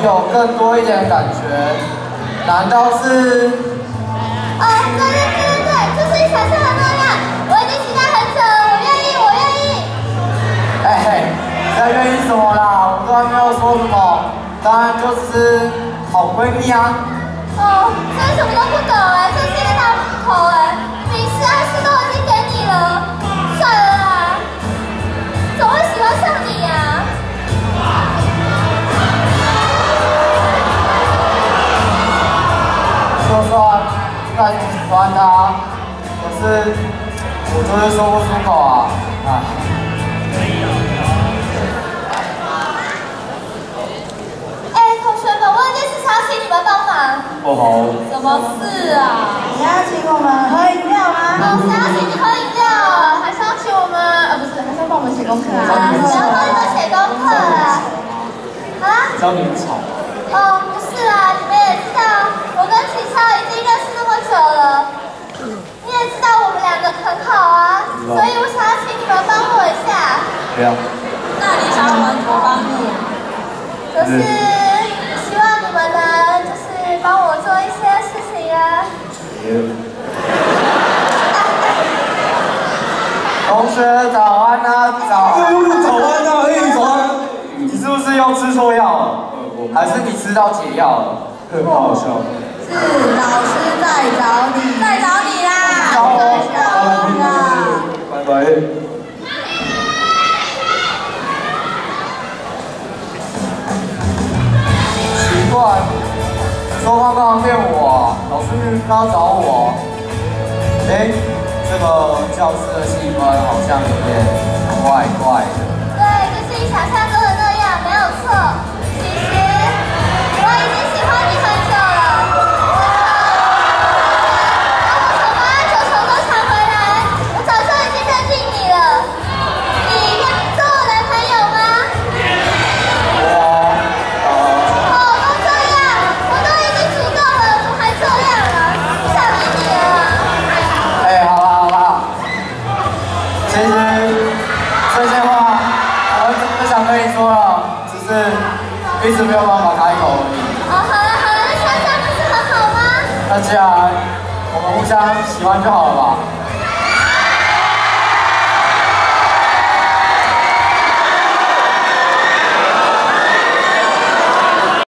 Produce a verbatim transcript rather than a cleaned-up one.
有更多一点的感觉，难道是？ 哦，对对对对对，就是你想象的那样。我已经期待很久了，我愿意，我愿意。 哎嘿，在愿意什么啦？我都还没有说什么，当然就只是好闺蜜啊。 哦，真什么都不懂哎，这是一个大木头哎，明示暗示都已经给你了，算了啦，怎么会喜欢上你呀？ 就算再喜欢他，可是我就是说不出口啊，哎。 哎，同学们，我有件事想要请你们帮忙。 不好。 什么事啊？ 你要请我们喝饮料吗？ 哦，是要请你喝饮料，还是要请我们？呃，不是，还是要帮我们写功课啊？只要帮你们写功课啊？啊？ 教你吵。 哦，不是啊，你们也知道，我跟启超已经认识那么久了，你也知道我们两个很好啊，所以我想要请你们帮我一下。 不要。 那你想我们怎么帮你？ 就是希望你们能就是帮我做一些事情啊。 同学早安啊，早安。 早安啊，哎，早安。 你是不是又吃错药了？还是你吃到解药了？ 好好笑。 是老师在找你，在找你啦！ 找我。 找你啦！ 拜拜。 奇怪，说话干嘛骗我啊？老师刚刚找我。哎，这个教室的气氛好像有点怪怪的。 对，就是你想象中的那样，没有错。其实我已经喜欢你很久了。把我从妈妈手中都抢回来，我早就已经认定你了。你做我男朋友吗？ 我，呃， 哦，都这样，我都已经主动了，怎么还这样啊？不想理你了啊。 哎，好啦好啦，其实这些话我不想跟你说了，只是一直没有办法开口而已。 哦，好了好了，那现在不是很好吗？ 那既然我们互相喜欢就好了吧？